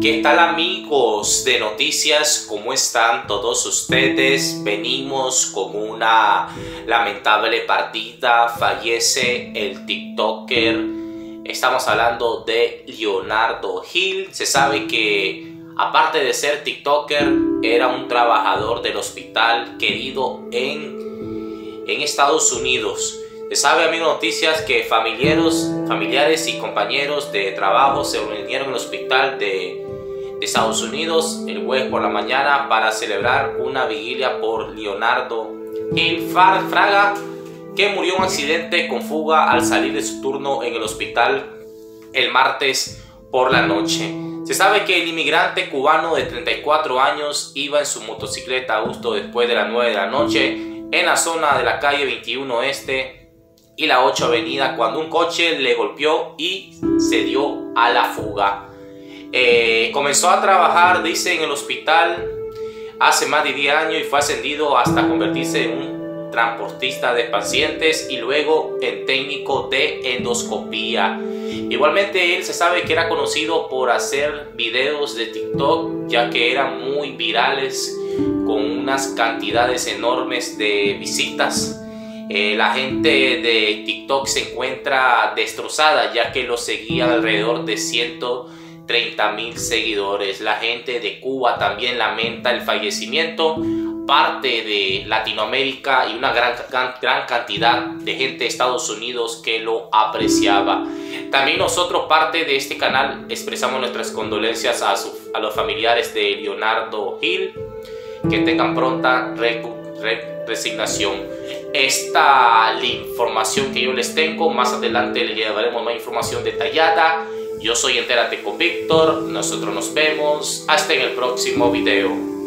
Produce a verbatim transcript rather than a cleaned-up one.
¿Qué tal, amigos de noticias? ¿Cómo están todos ustedes? Venimos con una lamentable partida. Fallece el TikToker. Estamos hablando de Leonardo Hill. Se sabe que aparte de ser TikToker, era un trabajador del hospital querido en, en Estados Unidos. Se sabe, amigos de noticias, que familiares, familiares y compañeros de trabajo se reunieron en el hospital de, de Estados Unidos el jueves por la mañana para celebrar una vigilia por Leonardo Hill Fraga, que murió en un accidente con fuga al salir de su turno en el hospital el martes por la noche. Se sabe que el inmigrante cubano de treinta y cuatro años iba en su motocicleta justo después de las nueve de la noche en la zona de la calle veintiuno Este y la ocho Avenida cuando un coche le golpeó y se dio a la fuga. Eh, comenzó a trabajar, dice, en el hospital hace más de diez años y fue ascendido hasta convertirse en un transportista de pacientes y luego en técnico de endoscopía. Igualmente él se sabe que era conocido por hacer videos de TikTok, ya que eran muy virales con unas cantidades enormes de visitas. Eh, la gente de TikTok se encuentra destrozada, ya que lo seguían alrededor de ciento treinta mil seguidores. La gente de Cuba también lamenta el fallecimiento. Parte de Latinoamérica y una gran, gran, gran cantidad de gente de Estados Unidos que lo apreciaba. También nosotros, parte de este canal, expresamos nuestras condolencias a, su, a los familiares de Leonardo Hill. Que tengan pronta recu, re, resignación. Esta es la información que yo les tengo. Más adelante les llevaremos más información detallada. Yo soy Entérate con Víctor. Nosotros nos vemos hasta en el próximo video.